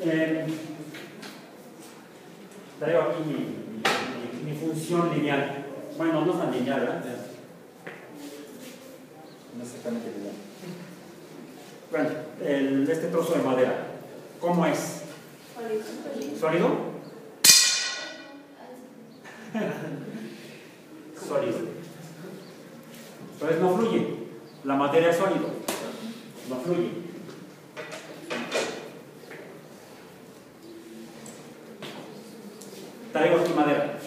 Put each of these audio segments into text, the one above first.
Traigo aquí mi función lineal. Bueno, no es tan lineal, ¿verdad? No es exactamente lineal. Bueno, este trozo de madera, ¿cómo es? ¿Sólido? Sólido. Entonces no fluye. La madera es sólido. No fluye. Traigo aquí madera.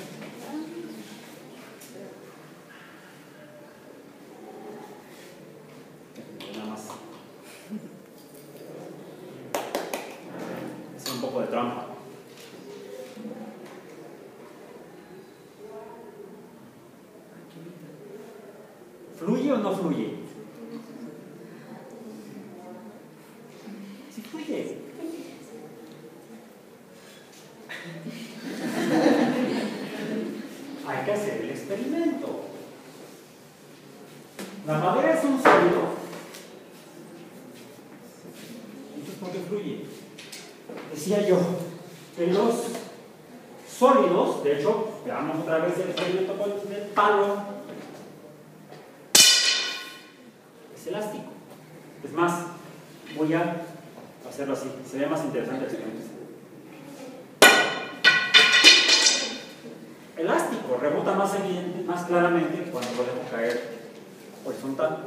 Nada más. Es un poco de trampa. ¿Fluye o no fluye? Sí fluye. Hay que hacer el experimento. La madera es un sólido. Entonces, ¿por qué fluye? Decía yo que los sólidos, de hecho, veamos otra vez el experimento con el palo. Es elástico. Es más, voy a hacerlo así, se ve más interesante el experimento. Elástico, rebota más evidente, más claramente cuando lo dejo caer horizontal.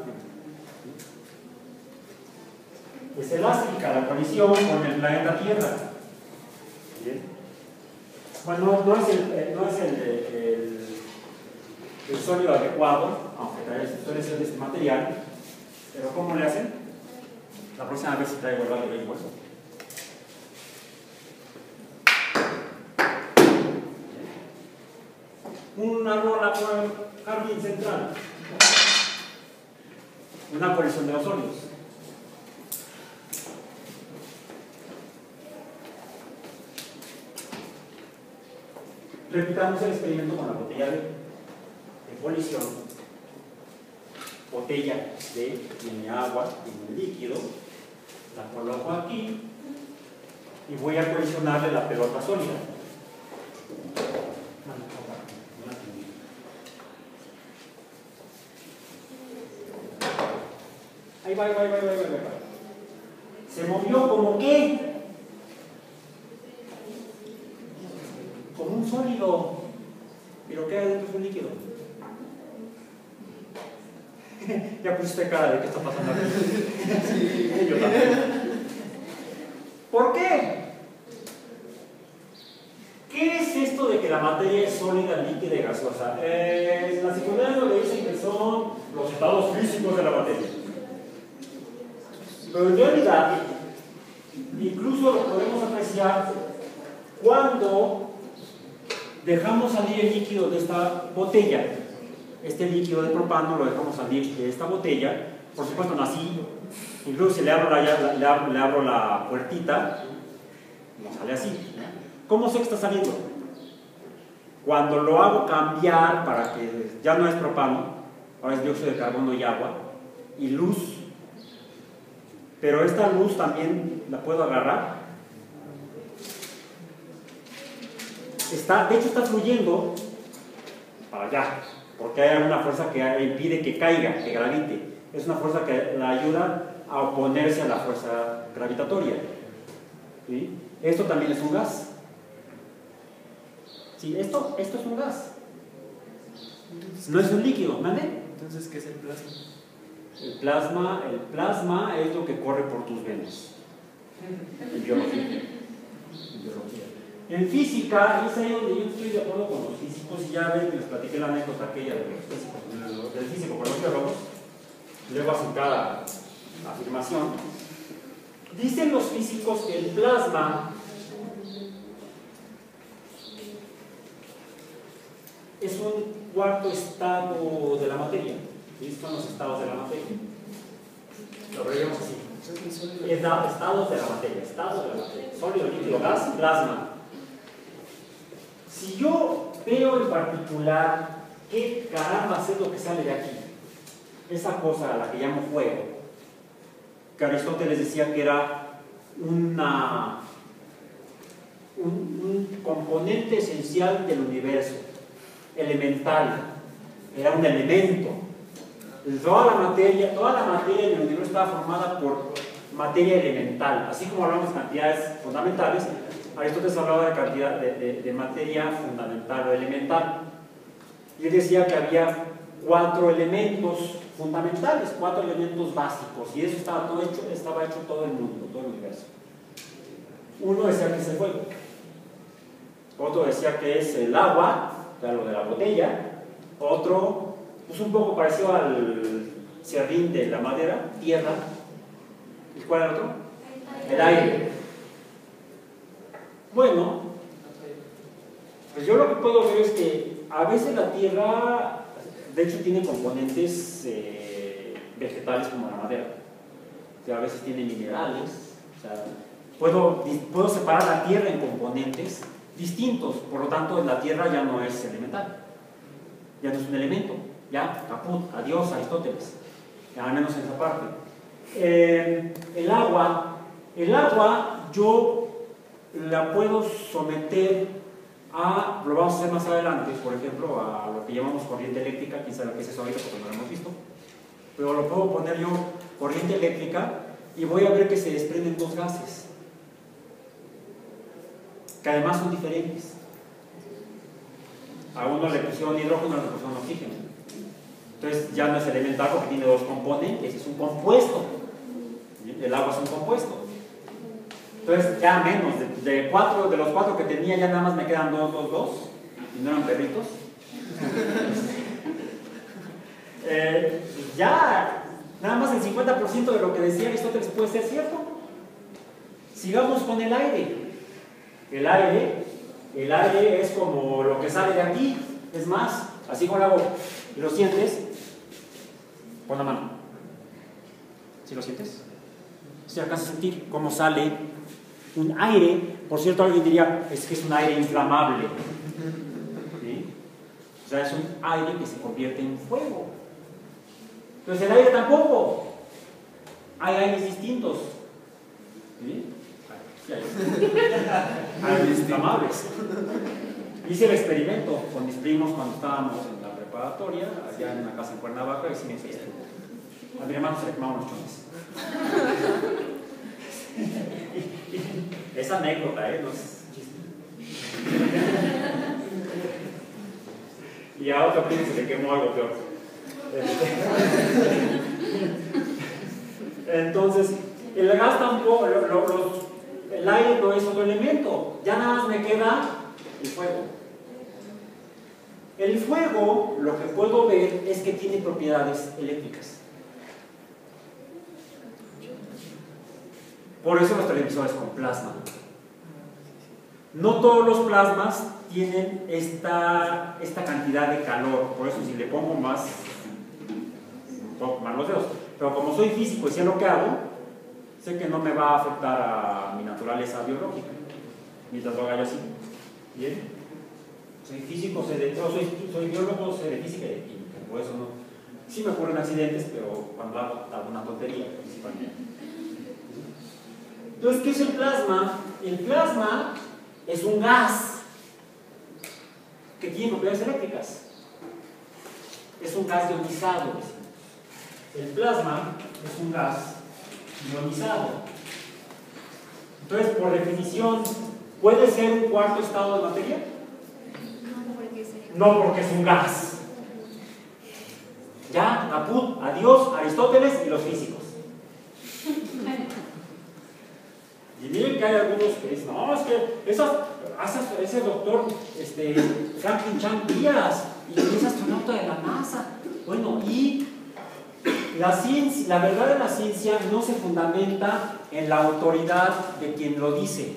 Es elástica la colisión con el planeta Tierra. ¿Bien? Bueno, no es el sólido adecuado, aunque suele ser de este material. Pero ¿cómo le hacen? La próxima vez si traigo el radio de hueso. Una rola por el jardín central. Una colisión de los sólidos. Repitamos el experimento con la botella de colisión. Botella tiene agua, tiene líquido. La coloco aquí y voy a colisionarle la pelota sólida. Ahí va. Se movió como qué? Como un sólido. ¿Pero qué hay dentro de un líquido? Ya pusiste cara de qué está pasando aquí. Sí, yo también. ¿Por qué? ¿Qué es esto de que la materia es sólida, líquida y gaseosa? En la secundaria lo que dicen que son los estados físicos de la materia. Pero en realidad, incluso lo podemos apreciar cuando dejamos salir el líquido de esta botella. Este líquido de propano lo dejamos salir de esta botella. Por supuesto, no así. Incluso si le abro la puertita, no sale así. ¿Cómo sé que está saliendo? Cuando lo hago cambiar para que ya no es propano, ahora es dióxido de carbono y agua, y luz. Pero esta luz también la puedo agarrar. De hecho está fluyendo para allá, porque hay una fuerza que impide que caiga, que gravite. Es una fuerza que la ayuda a oponerse a la fuerza gravitatoria. ¿Sí? Esto también es un gas. ¿Sí? Esto es un gas. No es un líquido, ¿mande? Entonces, ¿qué es el plasma? El plasma es lo que corre por tus venas. En biología. En física, es ahí donde yo estoy de acuerdo con los físicos, y ya ven que les platiqué la anécdota aquella de los físicos, del físico con los biólogos, luego hacen cada afirmación. Dicen los físicos que el plasma es un cuarto estado de la materia. ¿Sí? Son los estados de la materia. Lo veríamos así. Estados de la materia. Sólido, líquido, gas, plasma. Si yo veo en particular qué caramba es lo que sale de aquí, esa cosa a la que llamo fuego, que Aristóteles decía que era un componente esencial del universo, elemental, era un elemento. Toda la materia en el universo estaba formada por materia elemental, así como hablamos de cantidades fundamentales. Aristóteles hablaba de cantidad de materia fundamental o elemental, y él decía que había 4 elementos fundamentales, 4 elementos básicos, y eso estaba hecho todo el mundo, todo el universo. Uno decía que es el fuego, otro decía que es el agua, o sea, lo de la botella, otro, pues un poco parecido al serrín de la madera, tierra. ¿Y cuál era el otro? El aire. Bueno, pues yo lo que puedo ver es que a veces la tierra, de hecho, tiene componentes vegetales como la madera, o sea, a veces tiene minerales, o sea, puedo separar la tierra en componentes distintos, por lo tanto la tierra ya no es elemental, ya no es un elemento, ya, caput, adiós Aristóteles, al menos en esa parte. El agua yo la puedo someter a, lo vamos a hacer más adelante, por ejemplo, a lo que llamamos corriente eléctrica, quién sabe qué es eso ahorita porque no lo hemos visto, pero lo puedo poner yo corriente eléctrica y voy a ver que se desprenden 2 gases, que además son diferentes. A uno le pusieron hidrógeno, a otro le pusieron oxígeno. Entonces ya no es elemental porque tiene 2 componentes, es un compuesto. El agua es un compuesto. Entonces ya menos, de los 4 que tenía ya nada más me quedan 2, y no eran perritos. Ya nada más el 50% de lo que decía Aristóteles puede ser cierto. Sigamos con el aire. El aire es como lo que sale de aquí. Es más, así como lo hago y lo sientes, pon la mano. ¿Sí lo sientes? ¿Sí alcanzas a sentir cómo sale un aire? Por cierto, alguien diría, es que es un aire inflamable. ¿Sí? O sea, es un aire que se convierte en fuego. Entonces el aire tampoco. Hay aires distintos. ¿Sí? Sí, hay aires inflamables. Hice el experimento con mis primos cuando estábamos en la preparatoria, allá en una casa en Cuernavaca, y sí me hice. A mi hermano se le quemaban los chones. Es anécdota, no es chiste. Y a otro primo se le quemó algo peor. Entonces, el gas tampoco, el aire no es otro elemento, ya nada más me queda el fuego. El fuego, lo que puedo ver es que tiene propiedades eléctricas. Por eso los televisores con plasma. No todos los plasmas tienen esta cantidad de calor, por eso si le pongo más, puedo quemar los dedos. Pero como soy físico y sé lo que hago, sé que no me va a afectar a mi naturaleza biológica, mientras lo haga yo así. ¿Bien? Soy físico, soy biólogo, sé de física y de química, por eso no. Sí me ocurren accidentes, pero cuando hago alguna tontería, principalmente. Entonces, ¿qué es el plasma? El plasma es un gas que tiene propiedades eléctricas. Es un gas ionizado, decimos. El plasma es un gas ionizado. Entonces, por definición, ¿puede ser un cuarto estado de materia? No, porque es un gas. Ya, caput, adiós, Aristóteles y los físicos. Y miren que hay algunos que dicen, no, es que ese doctor Franklin Chang Díaz, y es astronauta de la NASA. Bueno, y la ciencia, la verdad de la ciencia no se fundamenta en la autoridad de quien lo dice.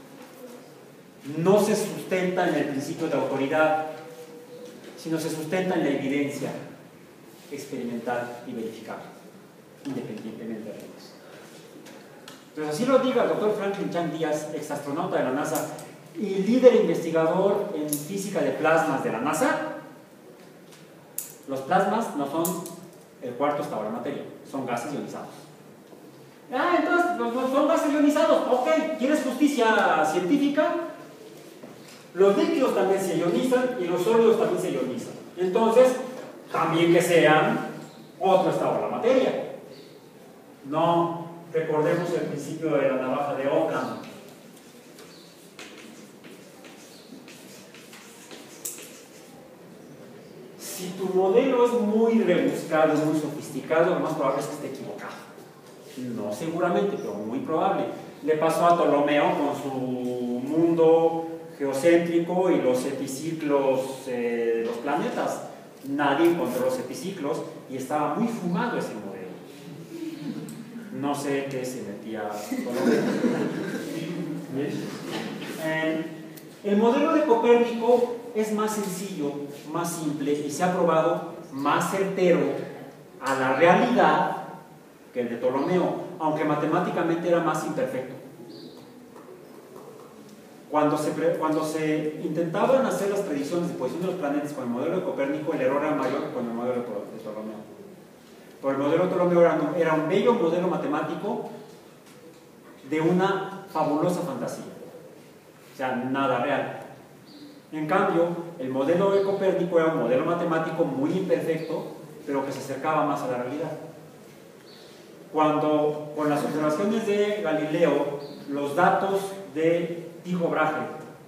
No se sustenta en el principio de autoridad, sino se sustenta en la evidencia experimental y verificable, independientemente de ellos. Entonces, así lo diga el doctor Franklin Chang Díaz, exastronauta de la NASA y líder investigador en física de plasmas de la NASA, los plasmas no son el cuarto estado de la materia, son gases ionizados. Entonces, son gases ionizados, ok, ¿quieres justicia científica? Los líquidos también se ionizan y los sólidos también se ionizan. Entonces, también que sean otro estado de la materia. No recordemos el principio de la navaja de Ockham. Si tu modelo es muy rebuscado, muy sofisticado, lo más probable es que esté equivocado. No seguramente, pero muy probable. Le pasó a Ptolomeo con su mundo geocéntrico y los epiciclos de los planetas. Nadie encontró los epiciclos y estaba muy fumado ese modelo. No sé qué se metía Ptolomeo. El modelo de Copérnico es más sencillo, más simple y se ha probado más certero a la realidad que el de Ptolomeo, aunque matemáticamente era más imperfecto. Cuando se intentaban hacer las predicciones de posición de los planetas con el modelo de Copérnico, el error era mayor que con el modelo de Ptolomeo. Pero el modelo de Ptolomeo era un bello modelo matemático de una fabulosa fantasía, o sea, nada real. En cambio, el modelo de Copérnico era un modelo matemático muy imperfecto, pero que se acercaba más a la realidad. Cuando con las observaciones de Galileo, los datos de Tycho Brahe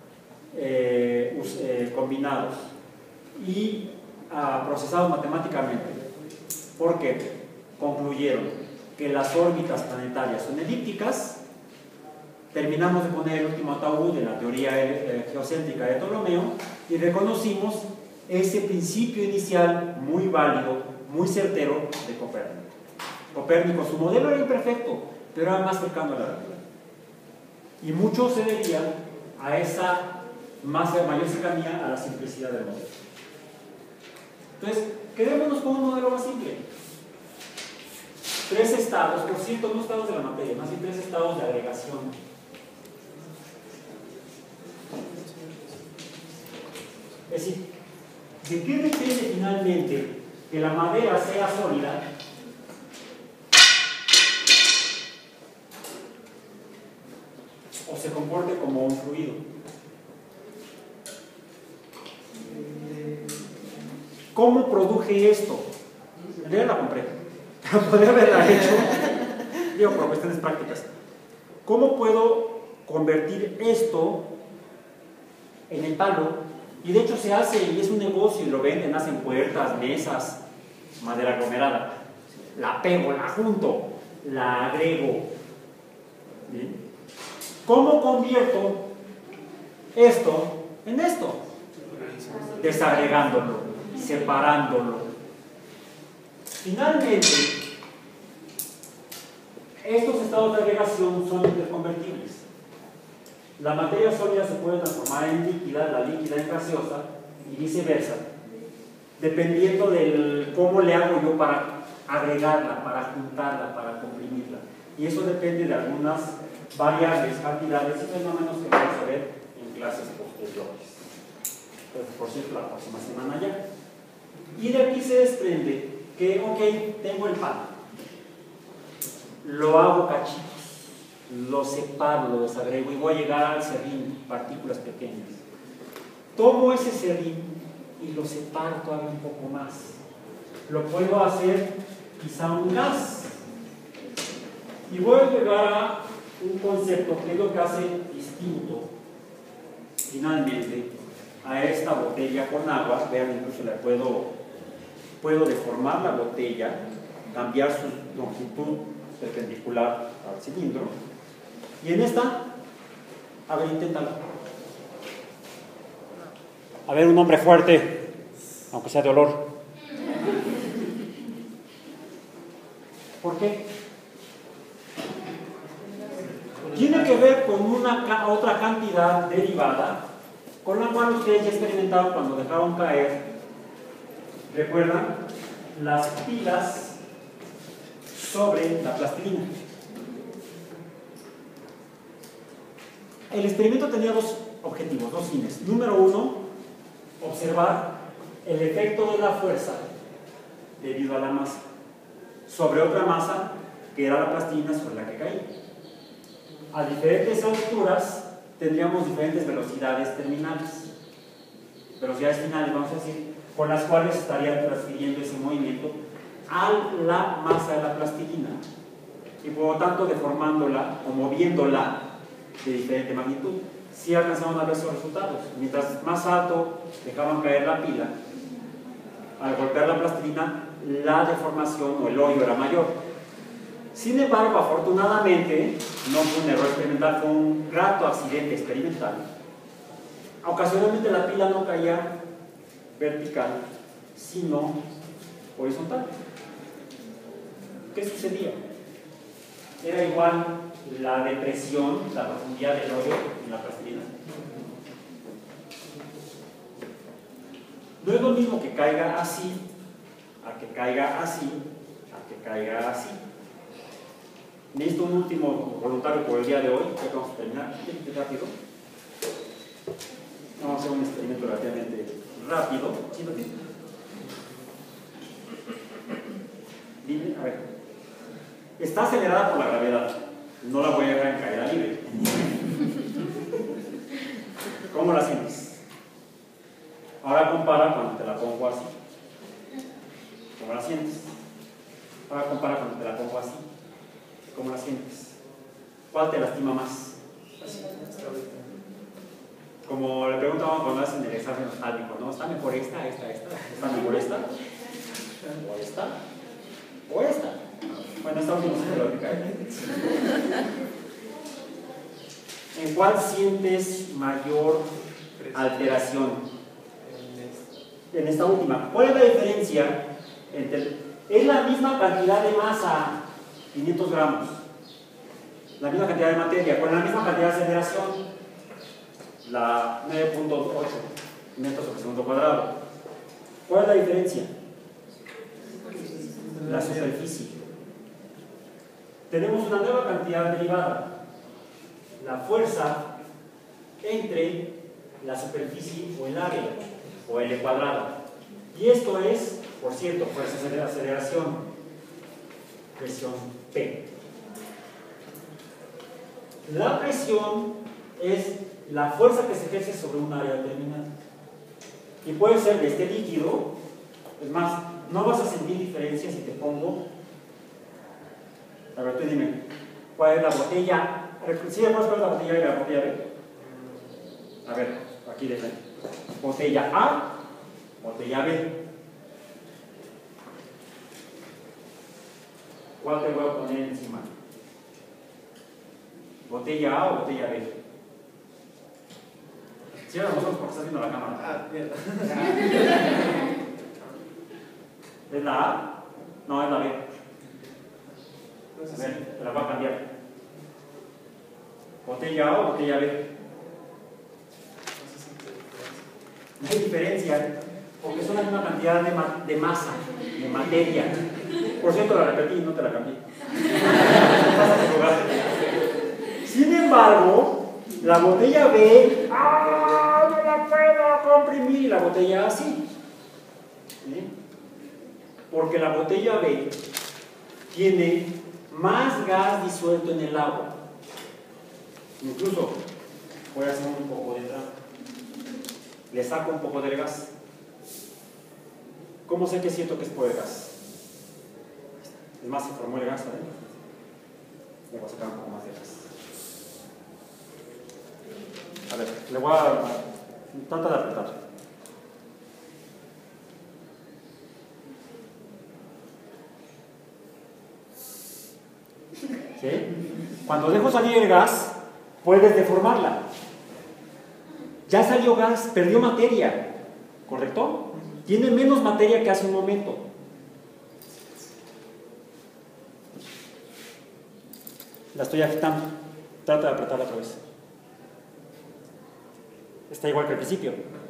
combinados y procesados matemáticamente, porque concluyeron que las órbitas planetarias son elípticas, terminamos de poner el último ataúd en la teoría geocéntrica de Ptolomeo y reconocimos ese principio inicial muy válido, muy certero de Copérnico. Copérnico, su modelo era imperfecto, pero era más cercano a la realidad. Y mucho se debía a esa mayor cercanía a la simplicidad del modelo. Entonces, quedémonos con un modelo más simple. 3 estados, por cierto, no estados de la materia, más bien 3 estados de agregación. Es decir, ¿de qué depende finalmente que la madera sea sólida? O se comporte como un fluido. ¿Cómo produje esto? En realidad la compré. Podría haberla hecho. Digo, por cuestiones prácticas. ¿Cómo puedo convertir esto en el palo? Y de hecho se hace y es un negocio y lo venden, hacen puertas, mesas, madera aglomerada. La pego, la junto, la agrego. ¿Bien? ¿Cómo convierto esto en esto? Desagregándolo, separándolo. Finalmente, estos estados de agregación son interconvertibles. La materia sólida se puede transformar en líquida, la líquida en gaseosa y viceversa, dependiendo de cómo le hago yo para agregarla, para juntarla, para comprimirla. Y eso depende de algunas variables, cantidades y fenómenos que vamos a ver en clases posteriores. Entonces, por cierto, la próxima semana ya. Y de aquí se desprende que, ok, tengo el pan, lo hago cachitos, lo separo, lo desagrego y voy a llegar al serrín, partículas pequeñas. Tomo ese serrín y lo separo todavía un poco más. Lo puedo hacer quizá un gas. Y voy a llegar a un concepto que es lo que hace distinto finalmente a esta botella con agua. Vean, incluso la puedo deformar la botella, cambiar su longitud perpendicular al cilindro. Y en esta, a ver, inténtalo. A ver, un hombre fuerte, aunque sea de olor. ¿Por qué? Tiene que ver con una otra cantidad derivada con la cual ustedes ya experimentaron cuando dejaron caer, ¿recuerdan? Las pilas sobre la plastilina. El experimento tenía 2 objetivos, 2 fines. Número 1, observar el efecto de la fuerza debido a la masa sobre otra masa que era la plastilina sobre la que caía. A diferentes alturas tendríamos diferentes velocidades terminales, velocidades finales, vamos a decir, con las cuales estarían transfiriendo ese movimiento a la masa de la plastilina y por lo tanto deformándola o moviéndola de diferente magnitud. Si alcanzamos a ver esos resultados, mientras más alto dejaban caer la pila, al golpear la plastilina, la deformación o el hoyo era mayor. Sin embargo, afortunadamente, no fue un error experimental, fue un grato accidente experimental. Ocasionalmente la pila no caía vertical, sino horizontal. ¿Qué sucedía? Era igual la depresión, la profundidad del hoyo en la plastilina. No es lo mismo que caiga así, a que caiga así, a que caiga así. Necesito un último voluntario por el día de hoy, ya vamos a terminar. Rápido. Vamos a hacer un experimento relativamente rápido. Dime, a ver. Está acelerada por la gravedad. No la voy a dejar en caída libre. ¿Cómo la sientes? Ahora compara cuando te la pongo así. ¿Cómo la sientes? Ahora compara cuando te la pongo así. ¿Cómo la sientes? ¿Cuál te lastima más? Como le preguntaban cuando hacen el examen oftálmico, ¿no? ¿Está mejor esta? ¿Está mejor esta? ¿O esta? ¿O esta? Bueno, esta última es lógica. ¿En cuál sientes mayor alteración? En esta última. ¿Cuál es la diferencia entre... Es la misma cantidad de masa, 500 gramos, la misma cantidad de materia, con la misma cantidad de aceleración, la 9.8 metros por segundo cuadrado. ¿Cuál es la diferencia? La superficie. Tenemos una nueva cantidad derivada, la fuerza entre la superficie o el área, o L cuadrado. Y esto es, por cierto, fuerza de aceleración, presión P. La presión es la fuerza que se ejerce sobre un área determinada. Y puede ser de este líquido, es más, no vas a sentir diferencia si te pongo. A ver, tú dime, ¿cuál es la botella? ¿Sí me puedes ver la botella A y la botella B? A ver, aquí de frente. Botella A, botella B. ¿Cuál te voy a poner encima? ¿Botella A o botella B? Cierra los ojos porque estás viendo la cámara. Ah, mierda. ¿Es la A? No, es la B. A ver, te la voy a cambiar. ¿Botella A o botella B? No hay diferencia, porque son la misma cantidad de masa, de materia. Por cierto, la repetí y no te la cambié. Sin embargo, la botella B, no la puedo comprimir, y la botella A sí. ¿Sí? Porque la botella B tiene más gas disuelto en el agua. Incluso, voy a hacer un poco de trampa. Le saco un poco del gas. ¿Cómo sé que siento que es por el gas? Es más, se formó el gas, ¿sabes? Le voy a sacar un poco más de gas. A ver, le voy a... Trata de apretar. ¿Sí? Cuando dejo salir el gas, puedes deformarla. Ya salió gas, perdió materia, ¿correcto? Tiene menos materia que hace un momento. La estoy agitando. Trata de apretarla otra vez. Está igual que al principio.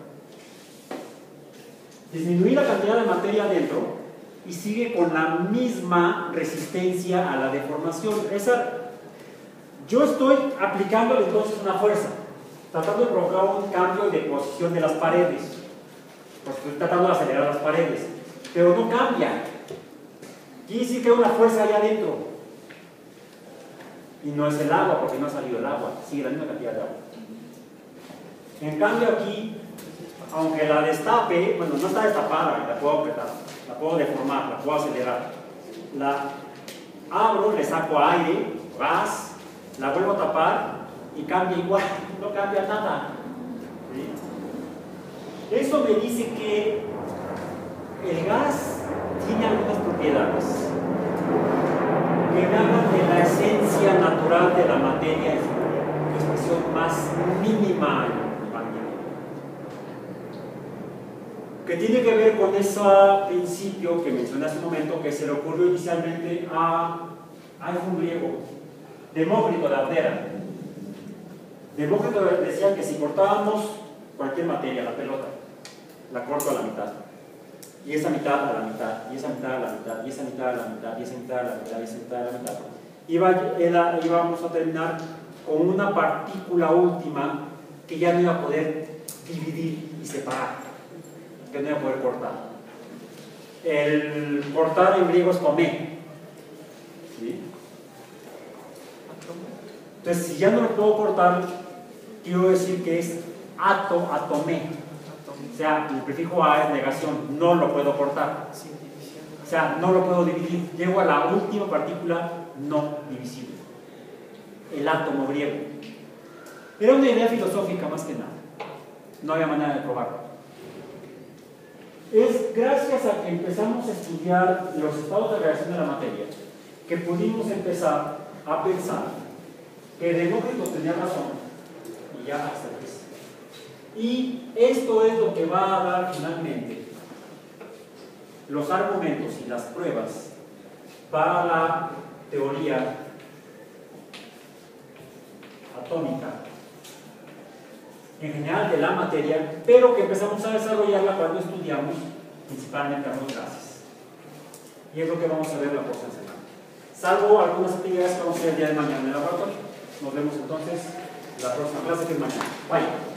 Disminuí la cantidad de materia adentro y sigue con la misma resistencia a la deformación. Yo estoy aplicando entonces una fuerza, tratando de provocar un cambio de posición de las paredes, porque estoy tratando de acelerar las paredes, pero no cambia. Quiere decir que hay una fuerza ahí adentro, y no es el agua, porque no ha salido el agua, sigue la misma cantidad de agua. En cambio aquí, aunque la destape, bueno, no está destapada, la puedo apretar, la puedo deformar, la puedo acelerar. La abro, le saco aire, gas, la vuelvo a tapar y cambia igual, no cambia nada. ¿Sí? Eso me dice que el gas tiene algunas propiedades que me hablan de la esencia natural de la materia en su expresión más mínima, que tiene que ver con ese principio que mencioné hace un momento, que se le ocurrió inicialmente a un griego, Demócrito de Abdera. Demócrito decía que si cortábamos cualquier materia, la pelota, la corto a la mitad, y esa mitad a la mitad, y esa mitad a la mitad, y esa mitad a la mitad, y esa mitad a la mitad, y esa mitad a la mitad, íbamos a terminar con una partícula última que ya no iba a poder dividir y separar, que no iba a poder cortar. El cortar en griego es tomé. ¿Sí? Entonces, si ya no lo puedo cortar, quiero decir que es atomé. O sea, el prefijo a es negación, no lo puedo cortar. O sea, no lo puedo dividir. Llego a la última partícula no divisible. El átomo griego. Era una idea filosófica más que nada. No había manera de probarlo. Es gracias a que empezamos a estudiar los estados de reacción de la materia que pudimos empezar a pensar que Demócrito tenía razón y ya hasta aquí. Y esto es lo que va a dar finalmente los argumentos y las pruebas para la teoría atómica en general de la materia, pero que empezamos a desarrollarla cuando estudiamos principalmente a los gases. Y es lo que vamos a ver la próxima semana. Salvo algunas actividades que vamos a hacer el día de mañana en el laboratorio. Nos vemos entonces la próxima clase, que es mañana. Bye.